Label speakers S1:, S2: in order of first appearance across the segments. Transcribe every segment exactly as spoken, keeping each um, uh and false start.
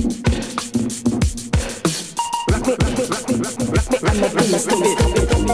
S1: Rock me, rock me, rock me, rock me, rock me, Amadeus, do it.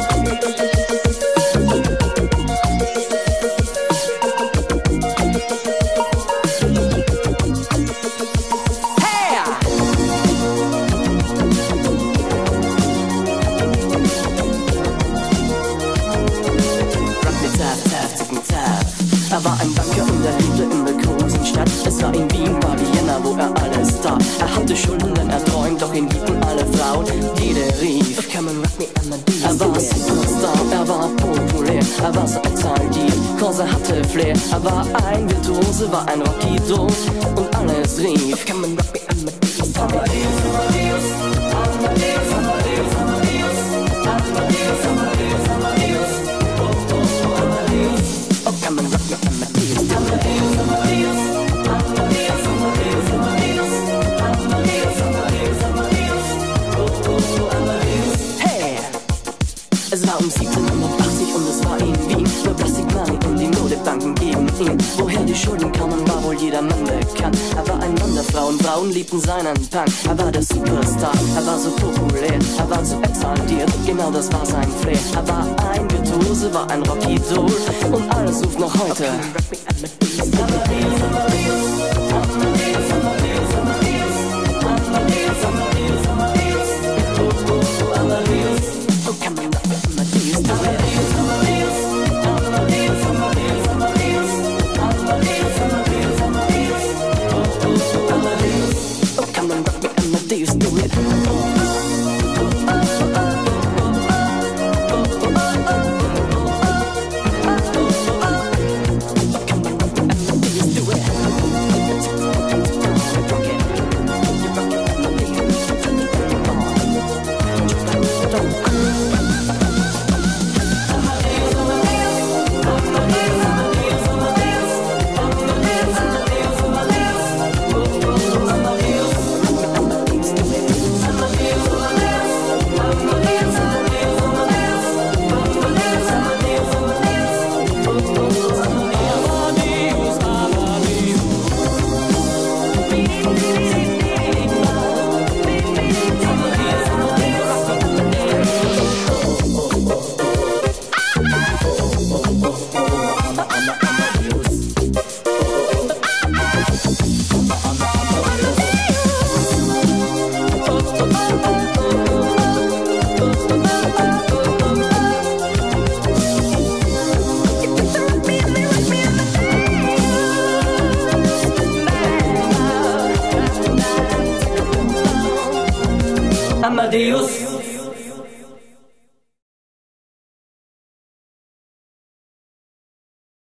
S2: Er war ein Banker und er lebte in der großen Stadt. Es war in Wien, war Vienna, wo er alles tat. Er hatte Schulden, er träumt, doch ihn liebten alle Frauen. Jede rief, come and rock me, Amadeus. Er war Superstar, er war populär, er war so exaltiert, cause er hatte Flair. Er war ein Virtuose, war ein Rocky-Doll und alles rief, come and rock me, Amadeus. Amadeus, Amadeus, Amadeus, Amadeus, Amadeus, Amadeus, Amadeus, Amadeus, oh, oh, oh, Amadeus. Oh, come and rock me, Amadeus. Amadeus, Amadeus, Amadeus, Amadeus, Amadeus, Amadeus, Amadeus, Amadeus, oh, oh, oh, Amadeus. Hey! Es war um siebzehnhundertachtzig und es war in Wien. Nur Plastic Money und die Modebanken gegen ihn. Woher die Schulden kamen, war wohl jedermann bekannt. Er war ein Mann der Frauen, Frauen liebten seinen Punk. Er war der Superstar, er war so populär, er war so exaltiert, genau das war sein Flair. Er war ein Virtuose, war ein Rocky-Doll und alles ruft noch heute. Amadeus, Amadeus, Amadeus, Amadeus, Amadeus, Amadeus, Amadeus, Amadeus, oh, oh, oh, Amadeus. Oh, come and rock me, Amadeus, Amadeus, Amadeus, Amadeus, Amadeus, Amadeus, Amadeus, Amadeus, Amadeus, oh, oh, oh, Amadeus. Oh, come and rock me, Amadeus, do it. Amadeus.